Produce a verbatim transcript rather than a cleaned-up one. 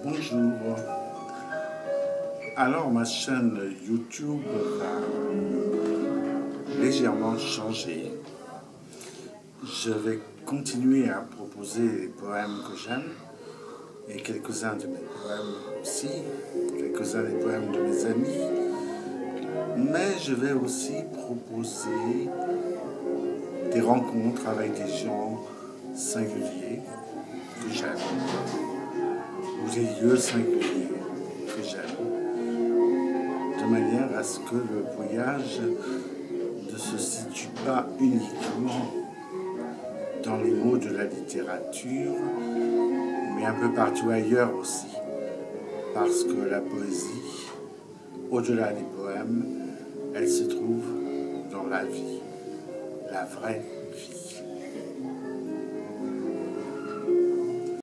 Bonjour. Alors ma chaîne YouTube va légèrement changer. Je vais continuer à proposer les poèmes que j'aime et quelques-uns de mes poèmes aussi, quelques-uns des poèmes de mes amis. Mais je vais aussi proposer des rencontres avec des gens singuliers que j'aime, ou des lieux singuliers que j'aime, de manière à ce que le voyage ne se situe pas uniquement dans les mots de la littérature, mais un peu partout ailleurs aussi, parce que la poésie, au-delà des poèmes, elle se trouve dans la vie, la vraie